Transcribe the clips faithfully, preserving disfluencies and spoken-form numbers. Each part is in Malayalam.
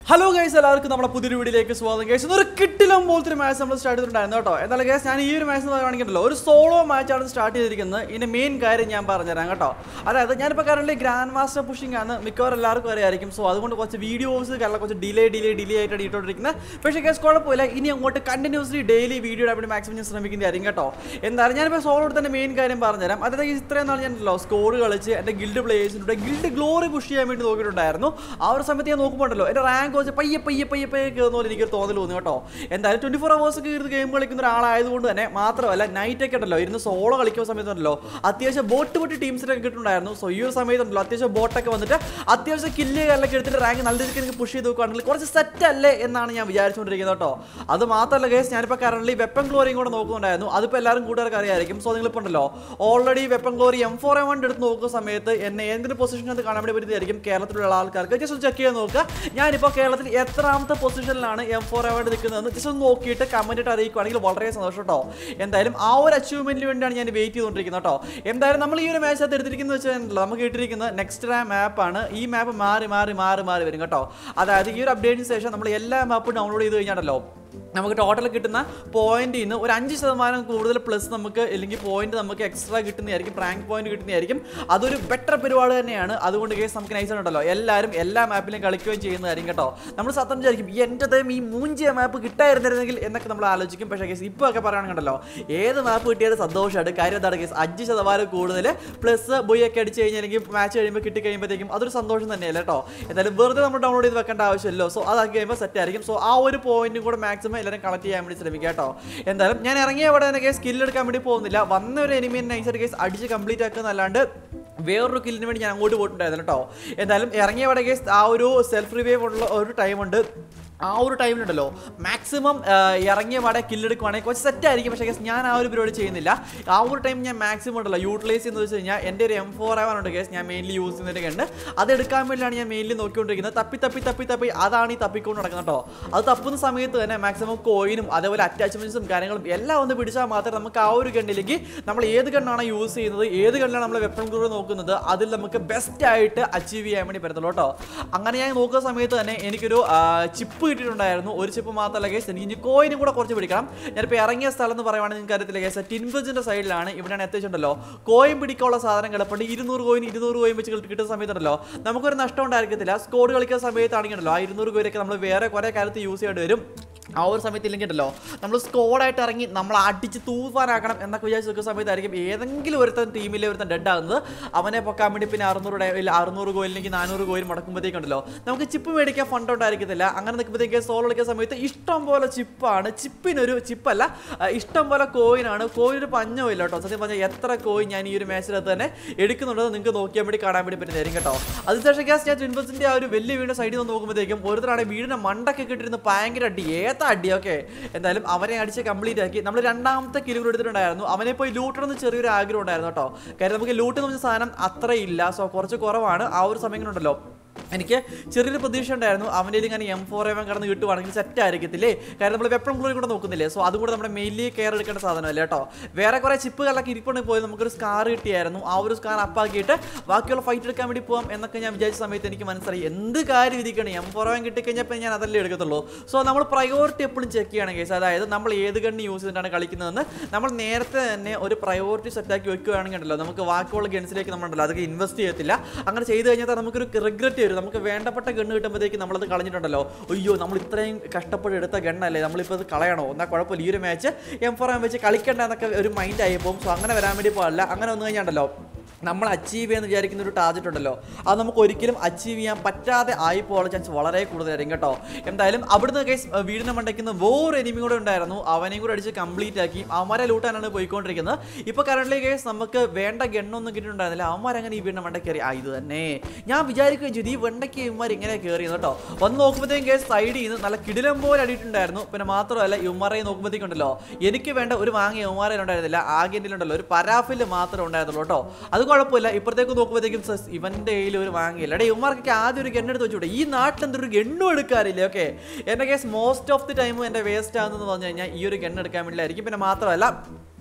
Hello guys, എല്ലാവർക്കും നമ്മുടെ പുതിയൊരു വീഡിയോയിലേക്ക് സ്വാഗതം. ഗയ്സ് ഒരു കിട്ടിലും പോലത്തെ മാച്ച് നമ്മൾ സ്റ്റാർട്ട് ചെയ്തിട്ടുണ്ടായിരുന്നു കേട്ടോ. എന്തായാലും ഗയ്സ് ഞാൻ ഈ ഒരു മാച്ച് എന്ന് പറയുകയാണെങ്കിലോ ഒരു സോളോ മാച്ചാണ് സ്റ്റാർട്ട് ചെയ്തിരിക്കുന്നത്. ഇതിന്റെ മെയിൻ കാര്യം ഞാൻ പറഞ്ഞുതരാം കേട്ടോ. അതായത് ഞാനിപ്പോൾ കറന്റ് ഗ്രാൻഡ് മാസ്റ്റർ പുഷിംഗ് ആണ് മിക്കവാറും എല്ലാവർക്കും അറിയായിരിക്കും. സോ അതുകൊണ്ട് കുറച്ച് വീഡിയോസ് കാരണം കുറച്ച് ഡിലേ ഡിലേ ഡിലേ ആയിട്ട് ഇട്ടുകൊണ്ടിരിക്കുന്നത്. പക്ഷേ ഗയ്സ് കുഴപ്പമില്ല, ഇനി അങ്ങോട്ട് കണ്ടിന്യൂസ്ലി ഡെയിലി വീഡിയോ ഇടാൻ വേണ്ടി മാക്സിമം ഞാൻ ശ്രമിക്കുന്നതായിരിക്കും കേട്ടോ. എന്തായാലും ഞാനിപ്പോൾ സോളോ തന്നെ മെയിൻ കാര്യം പറഞ്ഞുതരാം. അതായത് ഇത്രയും നാൾ ഞാനല്ലോ സ്കോഡ് കളിച്ച് എൻ്റെ ഗിൽഡ് പ്ലേയേഴ്സിലൂടെ ഗിൽഡ് ഗ്ലോറി പുഷ് ചെയ്യാൻ വേണ്ടി നോക്കിയിട്ടുണ്ടായിരുന്നു. ആ ഒരു സമയത്ത് ഞാൻ നോക്കുമ്പോണ്ടല്ലോ എൻ്റെ റാങ്ക് വെച്ച് പയ്യെ പയ്യെ പയ്യെ പയ്യെ കയറുന്ന എനിക്കൊരു തോന്നൽ തോന്നി കേട്ടോ. എന്തായാലും ട്വന്റി ഫോർ അവേഴ്സ് ഒക്കെ ഇരുന്ന് ഗെയിം കളിക്കുന്ന ഒരാളായതുകൊണ്ട് തന്നെ മാത്രമല്ല നൈറ്റ് ഒക്കെ ഉണ്ടല്ലോ ഇരുന്ന് സോളോ കളിക്കുന്ന സമയത്തുണ്ടല്ലോ അത്യാവശ്യം ബോട്ട് പൊട്ടി ടീംസിനൊക്കെ കിട്ടുന്നുണ്ടായിരുന്നു. സോ ഈ ഒരു സമയത്തുണ്ടല്ലോ അത്യാവശ്യം ബോട്ടൊക്കെ വന്നിട്ട് അത്യാവശ്യം കില്ല് കാര്യങ്ങളൊക്കെ എടുത്തിട്ട് റാങ്ക് നല്ല രീതിക്ക് എനിക്ക് പുഷ് ചെയ്ത് നോക്കുകയാണെങ്കിൽ കുറച്ച് സെറ്റ് അല്ലേ എന്നാണ് ഞാൻ വിചാരിച്ചുകൊണ്ടിരിക്കുന്നത് കേട്ടോ. അത് മാത്രമല്ല ഗൈസ് ഞാനിപ്പോൾ കറന്റ് വെപ്പൺ ഗ്ലോറിയും കൂടെ നോക്കുന്നുണ്ടായിരുന്നു. അതിപ്പോൾ എല്ലാവരും കൂട്ടുകാർക്ക് അറിയായിരിക്കും. സോ നിങ്ങളിപ്പോൾ ഉണ്ടല്ലോ already weapon glory M four A one എടുത്ത് നോക്കുന്ന സമയത്ത് എന്നെ എന്തിന് പൊസിഷനത് കാണാൻ വേണ്ടി പറ്റുന്നതായിരിക്കും കേരളത്തിലുള്ള ആൾക്കാർക്ക് ജസ്റ്റ് ചെക്ക് ചെയ്ത് നോക്കുക. ഞാനിപ്പോൾ കേരളത്തിൽ എത്രാമത്തെ പൊസിഷനിലാണ് എം ഫോർ എ വൺ നിൽക്കുന്നതെന്ന് ജസ്റ്റ് ഒന്ന് നോക്കിയിട്ട് കമന്റ് ഇട്ട് അറിയിക്കുകയാണെങ്കിൽ വളരെ സന്തോഷം കേട്ടോ. എന്തായാലും ആ ഒരു അച്ചീവ്മെന്റിന് വേണ്ടിയാണ് ഞാൻ വെയിറ്റ് ചെയ്തുകൊണ്ടിരിക്കുന്നത് കേട്ടോ. എന്തായാലും നമ്മൾ ഈ ഒരു മാച്ച് അത് എടുത്തിരിക്കുന്നത് വെച്ചാൽ നമുക്ക് കിട്ടിയിരിക്കുന്നത് നെക്സ്റ്റ് റാം മാപ്പാണ്. ഈ മാപ്പ് മാറി മാറി മാറി മാറി വരും കേട്ടോ. അതായത് ഈ ഒരു അപ്ഡേറ്റിന് ശേഷം നമ്മൾ എല്ലാ മാപ്പും ഡൗൺലോഡ് ചെയ്ത് കഴിഞ്ഞാണല്ലോ നമുക്ക് ടോട്ടൽ കിട്ടുന്ന പോയിന്റിൽ നിന്ന് ഒരു അഞ്ച് ശതമാനം കൂടുതൽ പ്ലസ് നമുക്ക് അല്ലെങ്കിൽ പോയിന്റ് നമുക്ക് എക്സ്ട്രാ കിട്ടുന്നതായിരിക്കും, റാങ്ക് പോയിന്റ് കിട്ടുന്നതായിരിക്കും. അതൊരു ബെറ്റർ പരിപാടി തന്നെയാണ്. അതുകൊണ്ട് കേസ് നമുക്ക് നൈസ് ഉണ്ടല്ലോ എല്ലാവരും എല്ലാ മാപ്പിലും കളിക്കുകയും ചെയ്യുന്നതായിരിക്കും കേട്ടോ. നമ്മൾ സത്യം വിചാരിക്കും എൻ്റെ ടൈം ഈ മൂഞ്ചിയ മാപ്പ് കിട്ടായിരുന്നിരുന്നെങ്കിൽ എന്നൊക്കെ നമ്മൾ ആലോചിക്കും. പക്ഷേ കേസ് ഇപ്പോൾ ഒക്കെ പറയുകയാണെങ്കിലോ ഏത് മാപ്പ് കിട്ടിയാലും സന്തോഷമാണ്. കാര്യം എന്താണ് കേസ് അഞ്ച് ശതമാനം കൂടുതൽ പ്ലസ് ബോയൊക്കെ അടിച്ച് കഴിഞ്ഞാൽ അല്ലെങ്കിൽ മാച്ച് കഴിയുമ്പോൾ കിട്ടി കഴിയുമ്പോഴത്തേക്കും അതൊരു സന്തോഷം തന്നെയല്ലേ കേട്ടോ. എന്തായാലും വെറുതെ നമ്മൾ ഡൗൺലോഡ് ചെയ്ത് വെക്കേണ്ട ആവശ്യമില്ലല്ലോ. സോ അതാക്കി കഴിയുമ്പോൾ സെറ്റ് ആയിരിക്കും. സോ ആ ഒരു പോയിന്റും കൂടെ മാക്സിമം എല്ലാവരും കളക്ട് ചെയ്യാൻ വേണ്ടി ശ്രമിക്കുക കേട്ടോ. എന്തായാലും ഞാൻ ഇറങ്ങിയ അവിടെ തന്നെ കേസ് സ്കിൽ എടുക്കാൻ വേണ്ടി പോകുന്നില്ല. വന്ന ഒരു എനിമി നൈസായിട്ട് കേസ് അടിച്ച് കംപ്ലീറ്റ് ആക്കുന്നല്ലാണ്ട് വേറൊരു കില്ലിന് വേണ്ടി ഞാൻ അങ്ങോട്ട് പോയിട്ടുണ്ടായിരുന്നു കേട്ടോ. എന്തായാലും ഇറങ്ങിയ അവിടെ കേസ് ആ ഒരു സെൽഫ് റിവൈവ് ഉള്ള ഒരു ടൈമുണ്ട്. ആ ഒരു ടൈമിലുണ്ടല്ലോ മാക്സിമം ഇറങ്ങിയ പാടെ കില്ലെടുക്കുവാണെങ്കിൽ കുറച്ച് സെറ്റ് ആയിരിക്കും. പക്ഷേ കേസ് ഞാൻ ആ ഒരു പരിപാടി ചെയ്യുന്നില്ല. ആ ഒരു ടൈം ഞാൻ മാക്സിമം ഉണ്ടല്ലോ യൂട്ടിലൈസ് ചെയ്യുന്നത് വെച്ച് കഴിഞ്ഞാൽ എൻ്റെ ഒരു എം ഫോർ ആവാൻ ഉണ്ട് കേസ് ഞാൻ മെയിൻലി യൂസ് ചെയ്യുന്നതൊക്കെ ഉണ്ട്. അത് എടുക്കാൻ വേണ്ടിയാണ് ഞാൻ മെയിൻലി നോക്കിക്കൊണ്ടിരിക്കുന്നത്. തപ്പി തപ്പി തപ്പി തപ്പി അതാണ് ഈ തപ്പിക്കൊണ്ട് നടക്കുന്നത് കേട്ടോ. അത് തപ്പുന്ന സമയത്ത് തന്നെ മാക്സിമം കോയിനും അതേപോലെ അറ്റാച്ച്മെന്റ്സും കാര്യങ്ങളും എല്ലാം ഒന്ന് പിടിച്ചാൽ മാത്രമേ നമുക്ക് ആ ഒരു ഗണ്ണിലേക്ക് നമ്മൾ ഏത് ഗണ്ണാണ് യൂസ് ചെയ്യുന്നത്, ഏത് ഗണ്ണിലാണ് നമ്മൾ വെപ്പൺ ഗ്ലൂർ നോക്കുന്നത്, അതിൽ നമുക്ക് ബെസ്റ്റ് ആയിട്ട് അച്ചീവ് ചെയ്യാൻ വേണ്ടി പറ്റത്തുള്ളൂ കേട്ടോ. അങ്ങനെ ഞാൻ നോക്കുന്ന സമയത്ത് തന്നെ എനിക്കൊരു ചിപ്പ് കിട്ടിയിട്ടുണ്ടായിരുന്നു. ഒരു ചിപ്പ് മാത്രമല്ല കേസ് എനിക്ക് ഇനി കോയിനും കൂടെ കുറച്ച് പിടിക്കണം. ഞാനിപ്പോൾ ഇറങ്ങിയ സ്ഥലം എന്ന് പറയുവാണെങ്കിൽ നിങ്ങൾക്ക് അറിയത്തില്ല കേസ് ടിൻബജിന്റെ സൈഡിലാണ്. ഇവിടെയാണ് എത്തിച്ചിട്ടുണ്ടല്ലോ കോയിൻ പിടിക്കാനുള്ള സാധനം കിടപ്പുണ്ട്. ഇരുന്നൂറ് കോയിൻ ഇരുന്നൂറ് കോയിൻ വെച്ച് കിട്ടുന്ന സമയത്തുണ്ടല്ലോ നമുക്കൊരു നഷ്ടം ഉണ്ടായിരിക്കത്തില്ല. സ്കോഡ് കളിക്കുന്ന സമയത്താണെങ്കിലോ ആ ഇരുന്നൂറ് കോയിനൊക്കെ നമ്മൾ വേറെ കുറേ കാലത്ത് യൂസ് ചെയ്യേണ്ടി വരും. ആ ഒരു സമയത്ത് ഇല്ലെങ്കിൽ ഉണ്ടല്ലോ നമ്മൾ സ്കോഡായിട്ട് ഇറങ്ങി നമ്മൾ അടിച്ച് തൂഫാനാക്കണം എന്നൊക്കെ വിചാരിച്ച് നിൽക്കുന്ന സമയത്തായിരിക്കും ഏതെങ്കിലും ഒരുത്തൻ ടീമിലെ ഒരുത്തൻ ഡെഡ് ആകുന്നത്. അവനെ പൊക്കാൻ വേണ്ടി പിന്നെ അറുന്നൂറ് ഡേ അറുന്നൂറ് കോയിലേക്ക് നാനൂറ് കോയിൻ മുടക്കുമ്പോഴത്തേക്കുണ്ടല്ലോ നമുക്ക് ചിപ്പ് മേടിക്കാൻ ഫണ്ട് ഉണ്ടായിരിക്കത്തില്ല. അങ്ങനെ നിൽക്കുമ്പോഴത്തേക്ക് സോളോ കളിക്കുന്ന സമയത്ത് ഇഷ്ടം പോലെ ചിപ്പാണ്. ചിപ്പിനൊരു ചിപ്പല്ല, ഇഷ്ടം പോലെ കോയിനാണ്. കോയിനൊരു പഞ്ഞോ ഇല്ല കേട്ടോ. സത്യം പറഞ്ഞാൽ എത്ര കോയിൻ ഞാൻ ഈ ഒരു മാച്ചിനകത്ത് തന്നെ എടുക്കുന്നുണ്ടെന്ന് നിങ്ങൾക്ക് നോക്കിയാൽ വേണ്ടി കാണാൻ വേണ്ടി പറ്റുന്നതായിരിക്കും കേട്ടോ. അതിനുശേഷം ഗ്യാസ് ഞാൻ ട്വിൻബസിൻ്റെ ആ ഒരു വലിയ വീടിൻ്റെ സൈഡിൽ നിന്ന് നോക്കുമ്പോഴത്തേക്കും ഒരുത്തരാണെങ്കിൽ വീടിൻ്റെ മണ്ടൊക്കെ കിട്ടിയിരുന്ന് ഭയങ്കര അടി ഏത്ത അടി. ഓക്കെ എന്തായാലും അവനെ അടിച്ച് കംപ്ലീറ്റ് ആക്കി നമ്മൾ രണ്ടാമത്തെ കിലുകൾ എടുത്തിട്ടുണ്ടായിരുന്നു. അവനെ പോയി ലൂട്ടണമെന്ന് ചെറിയൊരു ആഗ്രഹം ഉണ്ടായിരുന്നു കേട്ടോ. കാര്യം നമുക്ക് ലൂട്ട് എന്ന് പറഞ്ഞ സാധനം അത്രയില്ല. സോ കുറച്ച് കുറവാണ്. ആ ഒരു സമയങ്ങളുണ്ടല്ലോ എനിക്ക് ചെറിയൊരു പ്രതീക്ഷ ഉണ്ടായിരുന്നു അവൻ്റെ ഇങ്ങനെ എം ഫോർ എവൻ കടന്ന് കിട്ടുവാണെങ്കിൽ സെറ്റ് ആയിരിക്കത്തില്ലേ. കാര്യം നമ്മൾ വെപ്പൺ ഗ്ലൂറി കൂടെ നോക്കുന്നില്ലേ. സോ അതും കൂടെ നമ്മുടെ മെയിൻലി കെയർ എടുക്കേണ്ട സാധനമല്ലേ കേട്ടോ. വേറെ കുറേ ചിപ്പുകളൊക്കെ ഇരിപ്പുണ്ടെങ്കിൽ പോയി നമുക്കൊരു സ്കാർ കിട്ടിയായിരുന്നു. ആ ഒരു സ്കാർ അപ്പാക്കിയിട്ട് ബാക്കിയുള്ള ഫൈറ്റ് എടുക്കാൻ വേണ്ടി പോകാം എന്നൊക്കെ ഞാൻ വിചാരിച്ച സമയത്ത് എനിക്ക് മനസ്സിലായി എന്ത് കാര്യം ഇരിക്കണം എം ഫോർ എവൻ കിട്ടിക്കഴിഞ്ഞപ്പോൾ ഞാൻ അതല്ലേ എടുക്കത്തുള്ളൂ. സോ നമ്മൾ പ്രയോറിറ്റി എപ്പോഴും ചെക്ക് ചെയ്യണം കേസ്. അതായത് നമ്മൾ ഏത് ഗണ്ണ് യൂസ് ചെയ്തിട്ടാണ് കളിക്കുന്നതെന്ന് നമ്മൾ നേരത്തെ തന്നെ ഒരു പ്രയോറിറ്റി സെറ്റാക്കി വെക്കുകയാണെങ്കിൽ ഉണ്ടല്ലോ നമുക്ക് ബാക്കിയുള്ള ഗൺസിലേക്ക് നമ്മളുണ്ടല്ലോ അതൊക്കെ ഇൻവെസ്റ്റ് ചെയ്യത്തില്ല. അങ്ങനെ ചെയ്ത് കഴിഞ്ഞാൽ നമുക്കൊരു റിഗ്രറ്റ് വരും. നമുക്ക് വേണ്ടപ്പെട്ട ഗണ്ണ് കിട്ടുമ്പോഴത്തേക്ക് നമ്മളത് കളഞ്ഞിട്ടുണ്ടല്ലോ. അയ്യോ നമ്മൾ ഇത്രയും കഷ്ടപ്പെട്ട് എടുത്ത ഗണ്ണല്ലേ നമ്മളിപ്പോൾ അത് കളയണോ എന്നാൽ കുഴപ്പമില്ല ഈ ഒരു മാച്ച് എം ഫോർ എം വെച്ച് കളിക്കേണ്ട എന്നൊക്കെ ഒരു മൈൻഡ് ആയിപ്പോൾ. സോ അങ്ങനെ വരാൻ വേണ്ടി പാടില്ല. അങ്ങനെ വന്നു കഴിഞ്ഞാണ്ടല്ലോ നമ്മൾ അച്ചീവ് ചെയ്യാന്ന് വിചാരിക്കുന്ന ഒരു ടാർഗറ്റ് ഉണ്ടല്ലോ അത് നമുക്ക് ഒരിക്കലും അച്ചീവ് ചെയ്യാൻ പറ്റാതെ ആയിപ്പോകാനുള്ള ചാൻസ് വളരെ കൂടുതലായിരിക്കും കേട്ടോ. എന്തായാലും അവിടുന്ന് കേസ് വീടിനെ മണ്ടയ്ക്കുന്ന വേറെ എനിമി കൂടെ ഉണ്ടായിരുന്നു. അവനെയും കൂടെ അടിച്ച് കംപ്ലീറ്റ് ആക്കി അവന്മാരെ ലൂട്ടാനാണ് പോയിക്കൊണ്ടിരിക്കുന്നത്. ഇപ്പോൾ കറണ്ട്ലി കേസ് നമുക്ക് വേണ്ട ഗണ്ണൊന്നും കിട്ടിയിട്ടുണ്ടായിരുന്നില്ല. അവന്മാരങ്ങനെ ഈ വീടിനെ മണ്ട കയറി ആ ഇത് തന്നെ ഞാൻ വിചാരിക്കുകയും ചെയ്തു ഈ വെണ്ടയ്ക്ക് ഇവന്മാർ ഇങ്ങനെ കയറിയെന്ന് കേട്ടോ. വന്ന് നോക്കുമ്പോഴത്തേക്കും കേസ് സൈഡിൽ നിന്ന് നല്ല കിടിലം പോലെ അടിയിട്ടുണ്ടായിരുന്നു. പിന്നെ മാത്രമല്ല ഇവന്മാരെ നോക്കുമ്പോഴത്തേക്കുണ്ടല്ലോ എനിക്ക് വേണ്ട ഒരു വാങ്ങിയ ഇവന്മാരെ ഉണ്ടായിരുന്നില്ല. ആകെ ഉണ്ടല്ലോ ഒരു പരാഫില് മാത്രമേ ഉണ്ടായിരുന്നുള്ളൂ കേട്ടോ. അത് കുഴപ്പമില്ല. ഇപ്പഴത്തേക്ക് നോക്കുമ്പോഴത്തേക്കും ഇവന്റെ കയ്യിൽ ഒരു വാങ്ങിയില്ല. എടേ ഇവന്മാർക്കൊക്കെ ആദ്യം ഒരു ഗണ്ണെടുത്ത് വെച്ചുകൂടെ. ഈ നാട്ടിൽ എന്തൊരു ഗണ്ണും എടുക്കാറില്ല. ഓക്കെ എൻ്റെ കേസ് മോസ്റ്റ് ഓഫ് ദി ടൈമും എൻ്റെ വേസ്റ്റ് ആകുന്നതെന്ന് പറഞ്ഞു കഴിഞ്ഞാൽ ഈ ഒരു ഗണ്ണ് എടുക്കാൻ വേണ്ടിയിട്ടായിരിക്കും. പിന്നെ മാത്രമല്ല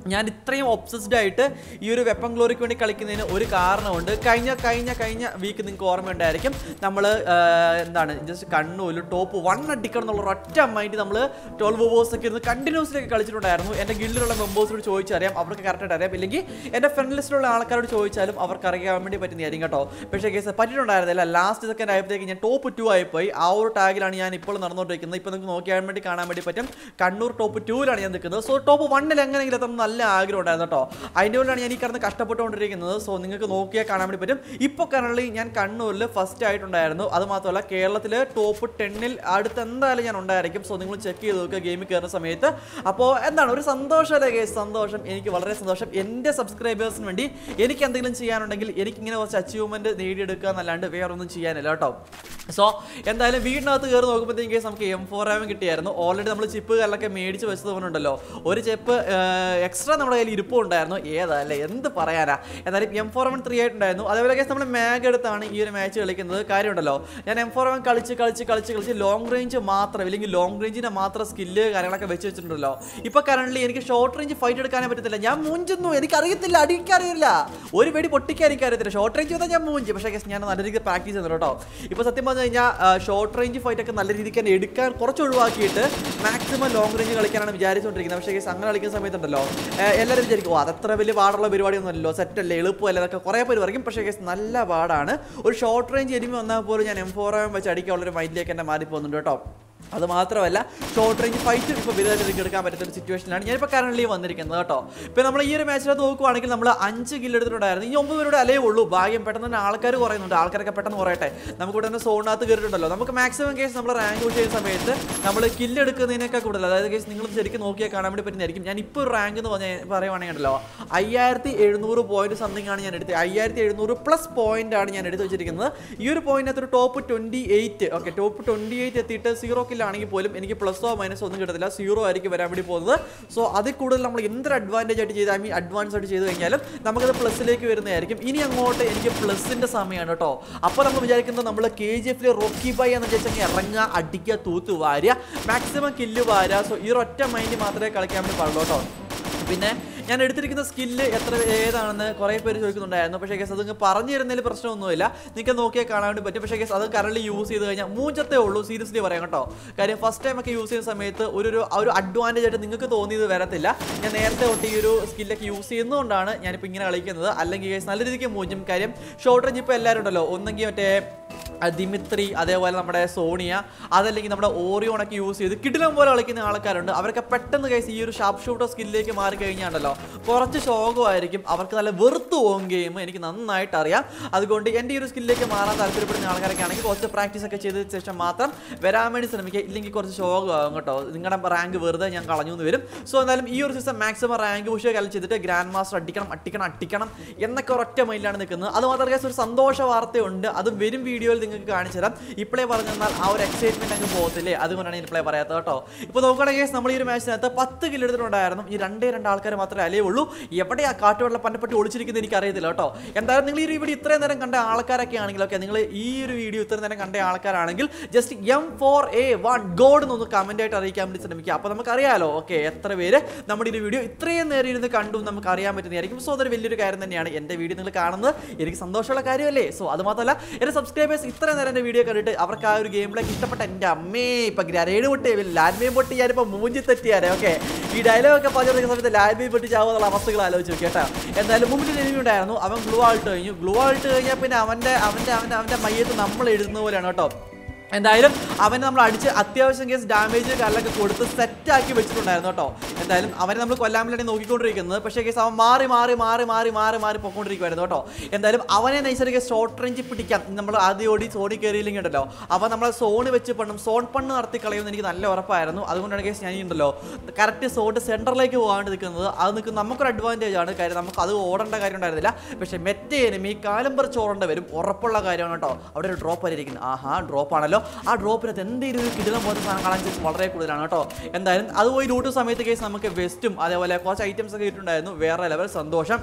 ഞാൻ ഇത്രയും ഒബ്സസ്ഡ് ആയിട്ട് ഈ ഒരു വെപ്പൺ ഗ്ലോറിക്ക് വേണ്ടി കളിക്കുന്നതിന് ഒരു കാരണമുണ്ട്. കഴിഞ്ഞ കഴിഞ്ഞ കഴിഞ്ഞ വീക്ക് നിങ്ങൾക്ക് ഓർമ്മയുണ്ടായിരിക്കും, നമ്മൾ എന്താണ് ജസ്റ്റ് കണ്ണൂർ ടോപ്പ് വൺ അടിക്കണം എന്നുള്ള ഒറ്റ മൈൻഡ് നമ്മൾ ട്വൽവ് ഓവേഴ്സ് ഒക്കെ ഇരുന്ന് കണ്ടിന്യൂസിലേക്ക് കളിച്ചിട്ടുണ്ടായിരുന്നു. എൻ്റെ ഗിൽഡിലുള്ള മെമ്പേഴ്സിനോട് ചോദിച്ചറിയാം, അവർക്ക് കറക്റ്റായിട്ട് അറിയാം. ഇല്ലെങ്കിൽ എൻ്റെ ഫ്രണ്ട് ലിസ്റ്റിലുള്ള ആൾക്കാരോട് ചോദിച്ചാലും അവർക്ക് അറിയാൻ വേണ്ടി പറ്റുന്നതായിരിക്കും കേട്ടോ. പക്ഷേ കേസ് പറ്റിയിട്ടുണ്ടായിരുന്നില്ല. ലാസ്റ്റ് സെക്കൻഡ് ആയപ്പോഴത്തേക്ക് ഞാൻ ടോപ്പ് ടു ആയിപ്പോയി. ആ ഒരു ടാഗിലാണ് ഞാൻ ഇപ്പോൾ നടന്നുകൊണ്ടിരിക്കുന്നത്. ഇപ്പോൾ നിങ്ങൾക്ക് നോക്കിയാൻ വേണ്ടി കാണാൻ വേണ്ടി പറ്റും, കണ്ണൂർ ടോപ്പ് ടൂവിലാണ് ഞാൻ നിൽക്കുന്നത്. സോ ടോപ്പ് വണ്ണിൽ എങ്ങനെയെങ്കിലും എത്തണം നല്ല ആഗ്രഹം ഉണ്ടായിരുന്നു കേട്ടോ. അതിൻ്റെ കൊണ്ടാണ് ഞാൻ ഈ കിടന്ന് കഷ്ടപ്പെട്ടുകൊണ്ടിരിക്കുന്നത്. സോ നിങ്ങൾക്ക് നോക്കിയാൽ കാണാൻ വേണ്ടി പറ്റും. ഇപ്പോൾ കറണ്ട്ലി ഞാൻ കണ്ണൂരിൽ ഫസ്റ്റ് ആയിട്ടുണ്ടായിരുന്നു. അത് മാത്രമല്ല കേരളത്തിൽ ടോപ്പ് ടെന്നിൽ അടുത്ത് എന്തായാലും ഞാൻ ഉണ്ടായിരിക്കും. സോ നിങ്ങൾ ചെക്ക് ചെയ്ത് നോക്കുക ഗെയിമിൽ കയറുന്ന സമയത്ത്. അപ്പോൾ എന്താണ് ഒരു സന്തോഷമല്ലേ കേസ്? സന്തോഷം, എനിക്ക് വളരെ സന്തോഷം. എൻ്റെ സബ്സ്ക്രൈബേഴ്സിന് വേണ്ടി എനിക്ക് എന്തെങ്കിലും ചെയ്യാനുണ്ടെങ്കിൽ എനിക്കിങ്ങനെ കുറച്ച് അച്ചീവ്മെൻറ്റ് നേടിയെടുക്കുക എന്നല്ലാണ്ട് വേറൊന്നും ചെയ്യാനില്ല കേട്ടോ. സോ എന്തായാലും വീടിനകത്ത് കയറി നോക്കുമ്പോഴത്തേക്കും കേസ് നമുക്ക് എം ഫോർ ആവും കിട്ടിയായിരുന്നു. ഓൾറെഡി നമ്മൾ ചിപ്പ് കാലൊക്കെ മേടിച്ച് വെച്ചത് കൊണ്ടുണ്ടല്ലോ, ഒരു ചിപ്പ് എക്സ്ട്രാ നമ്മുടെ കയ്യിൽ ഇരിപ്പം ഉണ്ടായിരുന്നു. ഏതാ അല്ലേ, എന്ത് പറയാനാ. എന്നാലും എം ഫോർ വൺ ത്രീ ആയിട്ടുണ്ടായിരുന്നു. അതേപോലെ കേസ് നമ്മൾ മാഗ് എടുത്താണ് ഈ ഒരു മാച്ച് കളിക്കുന്നത്. കാര്യമുണ്ടല്ലോ, ഞാൻ എം ഫോർ വൺ കളിച്ച് കളിച്ച് കളിച്ച് കളിച്ച് ലോങ് റേഞ്ച് മാത്രം, ഇല്ലെങ്കിൽ ലോങ് റേഞ്ചിൻ്റെ മാത്രം സ്കില്ല് കാര്യങ്ങളൊക്കെ വെച്ച് വെച്ചിട്ടുണ്ടല്ലോ. ഇപ്പോൾ കറണ്ട്ലി എനിക്ക് ഷോർട്ട് റേഞ്ച് ഫൈറ്റ് എടുക്കാനേ പറ്റത്തില്ല. ഞാൻ മൂഞ്ചുന്നു, എനിക്കറിയത്തില്ല, അടിക്കാറിയില്ല, ഒരു പേടി പൊട്ടിക്കാൻ എനിക്കറിയത്തില്ല. ഷോർട്ട് റേഞ്ച് വന്നാൽ ഞാൻ മൂഞ്ച്. പക്ഷേ കേസ് ഞാൻ നല്ല രീതിക്ക് പ്രാക്ടീസ് ചെയ്യുന്നു കേട്ടോ. ഇപ്പോൾ സത്യം പറഞ്ഞു കഴിഞ്ഞാൽ ഷോർട്ട് റേഞ്ച് ഫൈറ്റ് ഒക്കെ നല്ല രീതിക്ക് തന്നെ എടുക്കാൻ കുറച്ച് ഒഴിവാക്കിയിട്ട് മാക്സിമം ലോങ് റേഞ്ച് കളിക്കാനാണ് വിചാരിച്ചുകൊണ്ടിരിക്കുന്നത്. പക്ഷേ കേസ് അങ്ങനെ കളിക്കുന്ന സമയത്തുണ്ടല്ലോ എല്ലാവരും വിചാരിക്കും അതത്ര വലിയ പാടുള്ള പരിപാടിയൊന്നുമല്ലോ, സെറ്റല്ലേ, എളുപ്പമല്ല എന്നൊക്കെ കുറേ പേര് പറയും. പക്ഷേ കേസ് നല്ല പാടാണ്. ഒരു ഷോർട്ട് റേഞ്ച് എനിമി വന്നാൽ പോലും ഞാൻ എം ഫോർ ആം വെച്ച് അടിക്കാനുള്ളൊരു മൈൻഡിലേക്ക് തന്നെ മാറിപ്പോകുന്നുണ്ട് കേട്ടോ. അത് മാത്രമല്ല ഷോർട്ട് റേഞ്ച് ഫൈറ്റ് ഇപ്പോൾ വിധമായിട്ട് എടുക്കാൻ പറ്റുന്ന ഒരു സിറ്റുവേഷനിലാണ് ഞാനിപ്പോൾ കറണ്ട്ലി വന്നിരിക്കുന്നത് കേട്ടോ. ഇപ്പോൾ നമ്മൾ ഈ ഒരു മാച്ചിനകത്ത് നോക്കുവാണെങ്കിൽ നമ്മൾ അഞ്ച് കില്ല് എടുത്തിട്ടുണ്ടായിരുന്നു. ഈ ഒമ്പത് പേരുടെ അലേ ഉള്ളൂ. ഭാഗ്യം പെട്ടെന്ന് തന്നെ ആൾക്കാർ കുറയുന്നുണ്ട്. ആൾക്കാരൊക്കെ പെട്ടെന്ന് കുറയട്ടെ. നമുക്ക് ഇവിടെ തന്നെ സോണിനകത്ത് കയറിയിട്ടുണ്ടല്ലോ. നമുക്ക് മാക്സിമം കേസ് നമ്മൾ റാങ്ക് ഔട്ട് ചെയ്യുന്ന സമയത്ത് നമ്മൾ കില്ല് എടുക്കുന്നതിനേക്കാൾ കൂടുതൽ, അതായത് കേസ് നിങ്ങൾ ശരിക്കും നോക്കിയാൽ കാണാൻ വേണ്ടി പറ്റുന്നതായിരിക്കും. ഞാൻ ഇപ്പോൾ ഒരു റാങ്ക് എന്ന് പറഞ്ഞാൽ പറയുവാണെങ്കിലോ അയ്യായിരത്തി എഴുന്നൂറ് പോയിന്റ് സംതിങ് ആണ് ഞാൻ എടുത്തത്. അയ്യായിരത്തി എഴുന്നൂറ് പ്ലസ് പോയിന്റ് ആണ് ഞാൻ എടുത്ത് വെച്ചിരിക്കുന്നത്. ഈ ഒരു പോയിന്റിനകത്ത് ഒരു top twenty eight okay top twenty eight എത്തിയിട്ട് സീറോ കില്ലാണെങ്കിൽ പോലും എനിക്ക് പ്ലസോ മൈനസോ ഒന്നും കിട്ടത്തില്ല. സീറോ ആയിരിക്കും വരാൻ വേണ്ടി പോകുന്നത്. സോ അതിൽ കൂടുതൽ നമ്മൾ എന്തൊരു അഡ്വാൻറ്റേജ് ആയിട്ട് ചെയ്ത് ഐ മീൻ അഡ്വാൻസ് ആയിട്ട് ചെയ്ത് കഴിഞ്ഞാലും നമുക്കത് പ്ലസിലേക്ക് വരുന്നതായിരിക്കും. ഇനി അങ്ങോട്ട് എനിക്ക് പ്ലസിൻ്റെ സമയമാണ് കേട്ടോ. അപ്പോൾ നമ്മൾ വിചാരിക്കുന്നത് നമ്മൾ കെ ജി എഫിൽ റോക്കി ബൈ എന്ന് വെച്ചാൽ ഇറങ്ങുക, അടിക്കുക, തൂത്ത് വാരുക, മാക്സിമം കില്ല് വാരുക. സോ ഈ ഒറ്റ മൈൻഡ് മാത്രമേ കളിക്കാൻ വേണ്ടി പാടുള്ളൂ കേട്ടോ. പിന്നെ ഞാൻ എടുത്തിരിക്കുന്ന സ്കില്ല് എത്ര ഏതാണെന്ന് കുറേ പേര് ചോദിക്കുന്നുണ്ടായിരുന്നു. പക്ഷേ കേസ് അത് പറഞ്ഞു തരുന്നതിൽ പ്രശ്നമൊന്നുമില്ല, നിങ്ങൾക്ക് നോക്കിയാൽ കാണാൻ വേണ്ടി പറ്റും. പക്ഷേ കേസ് അത് കറണ്ട്ലി യൂസ് ചെയ്ത് കഴിഞ്ഞാൽ മൂഞ്ചത്തേ ഉള്ളൂ. സീരിയസ്ലി പറയാം കേട്ടോ. കാര്യം ഫസ്റ്റ് ടൈം ഒക്കെ യൂസ് ചെയ്യുന്ന സമയത്ത് ഒരു ഒരു അഡ്വാൻറ്റേജ് ആയിട്ട് നിങ്ങൾക്ക് തോന്നിയത് വരത്തില്ല. ഞാൻ നേരത്തെ തൊട്ട് ഈ ഒരു സ്കില്ലൊക്കെ യൂസ് ചെയ്യുന്നതുകൊണ്ടാണ് ഞാനിപ്പോൾ ഇങ്ങനെ കളിക്കുന്നത്. അല്ലെങ്കിൽ കേസ് നല്ല രീതിക്ക് മൂഞ്ചും. കാര്യം ഷോർട്ട് റേഞ്ച് ഇപ്പോൾ എല്ലാവരും ഉണ്ടല്ലോ, ഒന്നെങ്കിൽ മറ്റേ ദിമിത്രി, അതേപോലെ നമ്മുടെ സോണിയ, അതല്ലെങ്കിൽ നമ്മുടെ ഓറിയോണൊക്കെ യൂസ് ചെയ്ത് കിടിലം പോലെ കളിക്കുന്ന ആൾക്കാരുണ്ട്. അവരൊക്കെ പെട്ടെന്ന് കേസ് ഈ ഒരു ഷാർപ്പ് ഷൂട്ടർ സ്കില്ലിലേക്ക് മാറി കഴിഞ്ഞാണ്ടല്ലോ കുറച്ച് ശോകമായിരിക്കും. അവർക്ക് നല്ല വെറുത്ത് പോകും ഗെയിം, എനിക്ക് നന്നായിട്ട് അറിയാം. അതുകൊണ്ട് എൻ്റെ ഈ ഒരു സ്കില്ലിലേക്ക് മാറാൻ താല്പര്യപ്പെടുന്ന ആൾക്കാരൊക്കെ ആണെങ്കിൽ കുറച്ച് പ്രാക്ടീസ് ഒക്കെ ചെയ്തതിന് ശേഷം മാത്രം വരാൻ വേണ്ടി ശ്രമിക്കുക. ഇല്ലെങ്കിൽ കുറച്ച് ശോകമാകും കേട്ടോ. നിങ്ങളുടെ റാങ്ക് വെറുതെ ഞാൻ കളഞ്ഞു എന്ന് വരും. സോ എന്തായാലും ഈ ഒരു സീസൺ മാക്സിമം റാങ്ക് പുഷ് കളി ചെയ്തിട്ട് ഗ്രാൻഡ് മാസ്റ്റർ അടിക്കണം അടിക്കണം അടിക്കണം എന്നൊക്കെ ഒരൊറ്റ മൈൻഡിലാണ് നിൽക്കുന്നത്. അത് മാത്രമല്ല ഒരു സന്തോഷ വാർത്തയുണ്ട്. അത് വരും വീഡിയോയിൽ നിങ്ങൾക്ക് കാണിച്ചു തരാം. ഇപ്പോഴേ പറഞ്ഞു തന്നാൽ ആ ഒരു എക്സൈറ്റ്മെന്റ് അങ്ങ് പോകത്തില്ലേ, അതുകൊണ്ടാണ് ഞാൻ ഇപ്പോഴേ പറയാത്തത് കേട്ടോ. ഇപ്പോൾ നോക്കുകയാണെങ്കിൽ നമ്മൾ ഈ ഒരു മാച്ചിനകത്ത് പത്ത് കില്ല് എടുത്തിട്ടുണ്ടായിരുന്നു. ഈ രണ്ടേ രണ്ട് ആൾക്കാർ മാത്രമേ അലേ ഉള്ളൂ. എവിടെയാ കാട്ടുവെള്ളം പന്നപ്പെട്ട് ഒളിച്ചിരിക്കുന്നത് എനിക്ക് അറിയത്തില്ല കേട്ടോ. എന്തായാലും നിങ്ങൾ ഈ ഒരു വീഡിയോ ഇത്രയും നേരം കണ്ട ആൾക്കാരൊക്കെ ആണെങ്കിൽ ഓക്കെ, നിങ്ങൾ ഈ ഒരു വീഡിയോ ഇത്രയും നേരം കണ്ട ആൾക്കാരാണെങ്കിൽ just M four A one god എന്നൊന്ന് കമന്റ് ആയിട്ട് അറിയിക്കാൻ വേണ്ടി ശ്രമിക്കുക. അപ്പോൾ നമുക്കറിയാലോ ഓക്കെ എത്ര പേര് നമ്മുടെ ഈ വീഡിയോ ഇത്രയും നേരം ഇരുന്ന് കണ്ടു നമുക്ക് അറിയാൻ പറ്റുന്നതായിരിക്കും. സോ അതൊരു വലിയൊരു കാര്യം തന്നെയാണ്. എൻ്റെ വീഡിയോ നിങ്ങൾ കാണുന്നത് എനിക്ക് സന്തോഷമുള്ള കാര്യമല്ലേ. സോ അത് മാത്രമല്ല എൻ്റെ സബ്സ്ക്രൈബേഴ്സ് ഇത്രയും നേരം എൻ്റെ വീഡിയോ കണ്ടിട്ട് അവർക്ക് ആ ഒരു ഗെയിമിലേക്ക് ഇഷ്ടപ്പെട്ട എൻ്റെ അമ്മേ ഇപ്പം ഗ്രനേഡ് പൊട്ടി ലാൻഡ്മൈൻ പൊട്ടി ഞാനിപ്പോൾ മൂഞ്ചി തെറ്റിയാലേ ഓക്കെ. ഈ ഡയലോഗ് ഒക്കെ പറഞ്ഞിരിക്കുന്ന സമയത്ത് ലാൻഡ്മൈൻ പൊട്ടി ചാവുന്നുള്ള അവസ്ഥകൾ ആലോചിച്ച് നോക്കി കേട്ടോ. എന്തായാലും മുമ്പിൽ എനിമി ഉണ്ടായിരുന്നു. അവൻ ഗ്ലൂ ആൾട്ട് കഴിഞ്ഞു. ഗ്ലൂ ആൾട്ട് കഴിഞ്ഞാൽ പിന്നെ അവൻ്റെ അവൻ്റെ അവൻ്റെ അവൻ്റെ മയ്യത്ത് നമ്മൾ എഴുതുന്ന പോലെയാണ് കേട്ടോ. എന്തായാലും അവനെ നമ്മൾ അടിച്ച് അത്യാവശ്യം കേസ് ഡാമേജ് കല്ലൊക്കെ കൊടുത്ത് സെറ്റാക്കി വെച്ചിട്ടുണ്ടായിരുന്നു കേട്ടോ. എന്തായാലും അവനെ നമ്മൾ കൊല്ലാൻ വേണ്ടി നോക്കിക്കൊണ്ടിരിക്കുന്നത്. പക്ഷേ കേസ് അവൻ മാറി മാറി മാറി മാറി മാറി മാറി പോയിക്കൊണ്ടിരിക്കുമായിരുന്നു കേട്ടോ. എന്തായാലും അവനെ നൈസറിക്ക് ഷോർട്ട് റേഞ്ച് പിടിക്കാം. നമ്മൾ ആദ്യം ഓടി സോണി കയറിയില്ലെങ്കിൽ ഉണ്ടല്ലോ അവൻ നമ്മളെ സോണ് വെച്ച് പണ്ണും, സോൺ പണ്ണ് നടത്തി കളയുമെന്ന് എനിക്ക് നല്ല ഉറപ്പായിരുന്നു. അതുകൊണ്ടാണ് കേസ് ഞാൻ ഉണ്ടല്ലോ കറക്റ്റ് സോട്ട് സെൻറ്ററിലേക്ക് പോകാണ്ട് നിൽക്കുന്നത്. അത് നിൽക്കുന്നത് നമുക്കൊരു അഡ്വാൻറ്റേജ് ആണ്. കാര്യം നമുക്ക് അത് ഓടേണ്ട കാര്യം ഉണ്ടായിരുന്നില്ല. പക്ഷേ മെറ്റേ എനിമി കാലം പറിച്ച് ഓടേണ്ട വരും, ഉറപ്പുള്ള കാര്യമാണ് കേട്ടോ. അവിടെ ഒരു ഡ്രോപ്പ് ആയിരിക്കുന്നത്. ആഹാ ഡ്രോപ്പ് ആണല്ലോ. ആ ഡ്രോപ്പിനകത്ത് എന്തെങ്കിലും ഒരു കിടിലം പോലത്തെ സാധനം കാണാൻ ചാൻസ് വളരെ കൂടുതലാണ് കേട്ടോ. എന്തായാലും അത് പോയി ലൂട്ട് സമയത്ത് കേസ് നമുക്ക് വെസ്റ്റും അതേപോലെ കുറച്ച് ഐറ്റംസ് ഒക്കെ ഇട്ടുണ്ടായിരുന്നു. വേറെ ലെവൽ സന്തോഷം.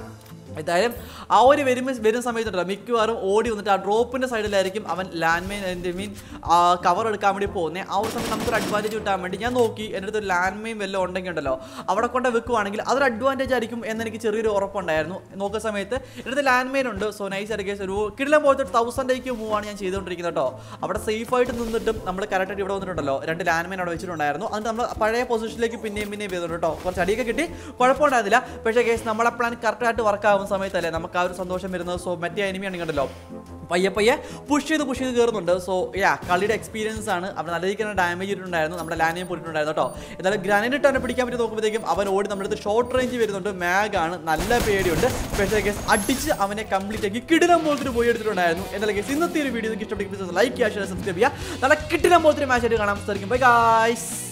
എന്തായാലും ആ ഒരു വരുന്ന വരുന്ന സമയത്തുണ്ടല്ലോ മിക്കവാറും ഓടി വന്നിട്ട് ആ ഡ്രോപ്പിൻ്റെ സൈഡിലായിരിക്കും അവൻ ലാൻഡ് മൈൻ എൻ്റെ മീൻ കവർ എടുക്കാൻ വേണ്ടി പോകുന്നത്. ആ ഒരു സമയത്ത് നമുക്കൊരു അഡ്വാൻറ്റേജ് കിട്ടാൻ വേണ്ടി ഞാൻ നോക്കി എൻ്റെ അടുത്ത് ഒരു ലാൻഡ് മൈൻ വല്ലതും ഉണ്ടെങ്കിൽ ഉണ്ടല്ലോ അവിടെ കൊണ്ട് വെക്കുവാണെങ്കിൽ അതൊരു അഡ്വാൻറ്റേജ് ആയിരിക്കും എന്നെനിക്ക് ചെറിയൊരു ഉറപ്പുണ്ടായിരുന്നു. നോക്കുന്ന സമയത്ത് എൻ്റെ അടുത്ത് ലാൻഡ് മൈൻ ഉണ്ട്. സോ നൈസ് ആയിരിക്കും ഒരു കിടിലം പോലത്തെ തൗസൻഡേക്ക് മൂവാണ് ഞാൻ ചെയ്തുകൊണ്ടിരിക്കുന്നത് കേട്ടോ. അവിടെ സേഫായിട്ട് നിന്നിട്ടും നമ്മൾ കറക്റ്റായിട്ട് ഇവിടെ വന്നിട്ടുണ്ടല്ലോ രണ്ട് ലാൻഡ് മൈൻ അവിടെ വെച്ചിട്ടുണ്ടായിരുന്നു. അത് നമ്മൾ പഴയ പൊസിഷനിലേക്ക് പിന്നെയും പിന്നെയും വരുന്നുണ്ട് കേട്ടോ. കുറച്ച് അടിയൊക്കെ കിട്ടി, കുഴപ്പമുണ്ടായിരുന്നില്ല. പക്ഷേ കേസ് നമ്മളെ പ്ലാൻ കറക്റ്റായിട്ട് വർക്ക് ആവുന്ന സമയത്തല്ലേ നമുക്ക് ആ ഒരു സന്തോഷം വരുന്നത്. സോ മറ്റേ എനിമി ആണെങ്കിലോ പയ്യെ പയ്യെ പുഷ് ചെയ്ത് പുഷ് ചെയ്ത് കയറുന്നുണ്ട്. സോ യാ കളിയുടെ എക്സ്പീരിയൻസ് ആണ്. അവൻ നല്ല രീതിക്ക് ഡാമേജ് ചെയ്തിട്ടുണ്ടായിരുന്നു, നമ്മുടെ ലാൻഡിനെ പോയിട്ടുണ്ടായിരുന്നു കേട്ടോ. എന്നാലും ഗ്രാനൈറ്റ് തന്നെ പിടിക്കാൻ പറ്റി നോക്കുമ്പോഴത്തേക്കും അവൻ ഓടി നമ്മുടെ അടുത്ത് ഷോർട്ട് റേഞ്ച് വരുന്നുണ്ട്. മാഗാണ്, നല്ല പേടിയുണ്ട്. പക്ഷേ കേസ് അടിച്ച് അവനെ കംപ്ലീറ്റ് ആക്കി കിടിലം പോലത്തിന് പോയി എടുത്തിട്ടുണ്ടായിരുന്നു. എന്നാലും കേസ് ഇന്നത്തെ ഒരു വീഡിയോ ഇഷ്ടപ്പെട്ടെങ്കിൽ ലൈക്ക് ചെയ്യുക, സബ്സ്ക്രൈബ് ചെയ്യുക. നല്ല കിടിലം പോലത്തിന് മാച്ച് ആയിട്ട് കാണാൻ സാധിക്കും. Bye guys.